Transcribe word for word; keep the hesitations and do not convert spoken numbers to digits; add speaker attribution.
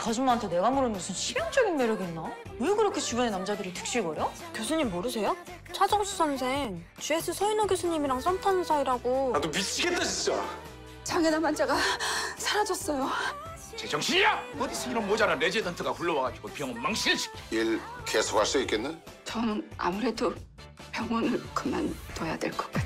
Speaker 1: 아줌마한테 내가 모르는 무슨 치명적인 매력이 있나? 왜 그렇게 주변의 남자들이 득실거려?
Speaker 2: 교수님 모르세요? 차정수 선생, 지에스 서인호 교수님이랑 썸 타는 사이라고.
Speaker 3: 나도 미치겠다 진짜.
Speaker 4: 장애남 환자가 사라졌어요.
Speaker 5: 제정신이야! 어디서 이런 모자란 레지던트가 굴러와가지고 병원 망신시켜.
Speaker 3: 일 계속할 수 있겠네?
Speaker 4: 저는 아무래도 병원을 그만둬야 될 것 같아요.